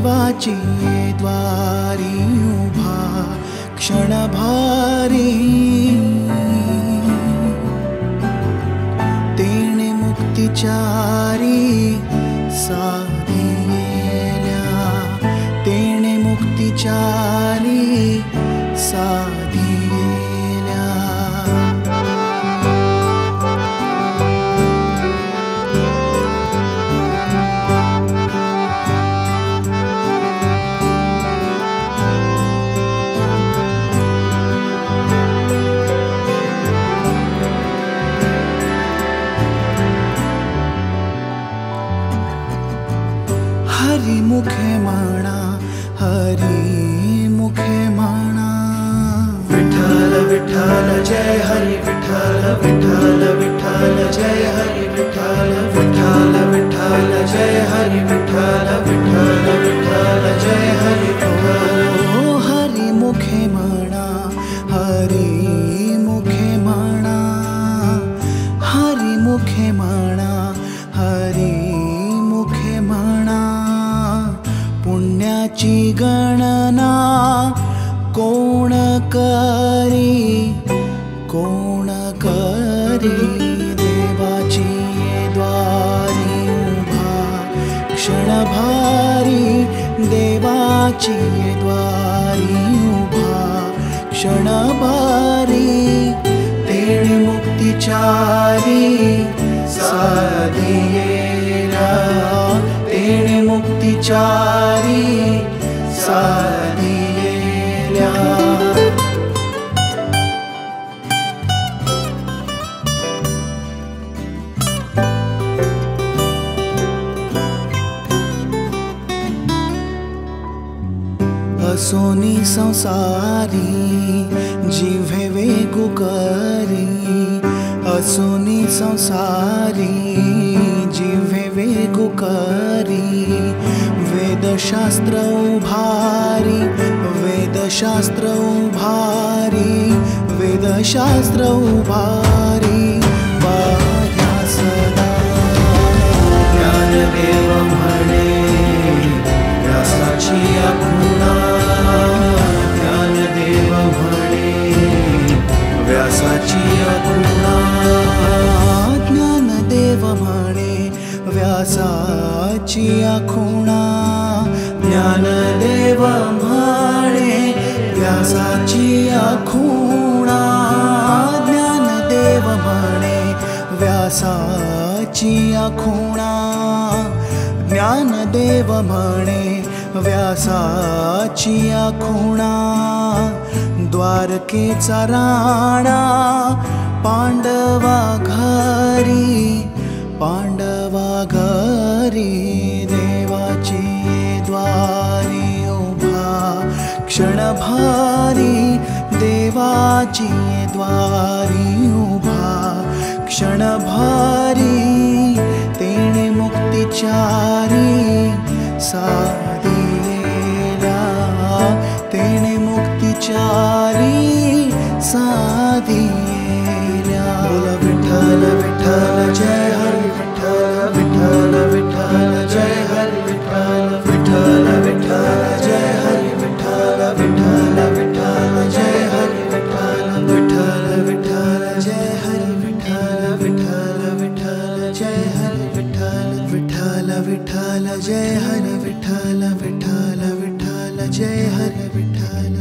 देवाची द्वारी उभा क्षणभारी तेणे मुक्तिचारी साधियेल्या तेणे मुक्तिचारी साधियेल्या हरि मुखे म्हणा हरि मुखे म्हणा विठ्ठल विठ्ठल जय हरि विठ्ठल विठ्ठल विठ्ठल जय हरि विठ्ठल विठ्ठल विठ्ठल जय हरि विठ्ठल विठ्ठल विठ्ठल जय हरि विठ्ठल हरि मुखे म्हणा हरि मुखे म्हणा हरि मुखे म्हणा हरि मुखे म्हणा पुण्याची गणना कोण करी देवाची द्वारी उभा क्षणभारी देवाची द्वारी उभा क्षणभारी तेणे मुक्तिचारी साधियेल्या तेणे मुक्तिचारी साधियेल्या असोनी संसारी जिव्हे वेगू करी असोनी संसारी जिव्हे वेगू करी वेदशास्त्र उभारी वेदशास्त्र उभारी वेदशास्त्र उभारी वाया सदा ज्ञानदेव म्हणे व्यासाची आज्ञा ज्ञानदेव म्हणे व्यासाची आज्ञा ज्ञानदेव म्हणे व्यासाची आज्ञा ज्ञानदेव म्हणे व्यासाची आज्ञा ज्ञानदेव म्हणे व्यासाची आज्ञा ज्ञानदेव म्हणे व्यासाची आज्ञा द्वारकेचा राणा पांडवा घरी देवाची द्वारी उभा क्षणभारी देवाची द्वारी उभा क्षणभारी तेणे मुक्तिचारी साधियेल्या तेणे मुक्तिचारी साधियेल्या बोला विठ्ठल विठ्ठल जय हरि विठ्ठल विठ्ठल विठ्ठल जय हरि विठ्ठल विठ्ठल विठ्ठल जय हरि विठ्ठल विठ्ठल विठ्ठल जय हरि विठ्ठल विठ्ठल विठ्ठल जय हरि विठ्ठल विठ्ठल विठ्ठल जय हरि विठ्ठल विठ्ठल विठ्ठल जय हरि विठ्ठल विठ्ठल विठ्ठल जय हरि विठ्ठल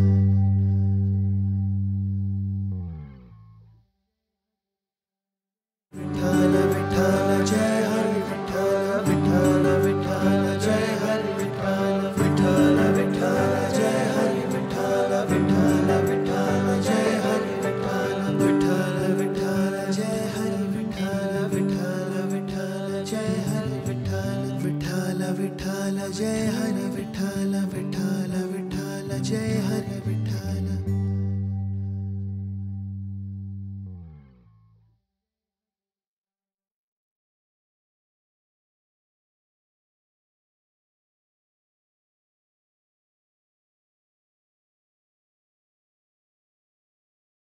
विठ्ठल विठ्ठल जय हरि विठ्ठल विठ्ठल विठ्ठल जय हरि विठ्ठल विठ्ठल विठ्ठल जय हरि विठ्ठल विठ्ठल विठ्ठल जय हरि विठ्ठल विठ्ठल विठ्ठल जय हरि विठ्ठल विठ्ठल विठ्ठल जय हरि विठ्ठल विठ्ठल विठ्ठल जय हरि विठ्ठल विठ्ठल विठ्ठल जय हरि विठ्ठल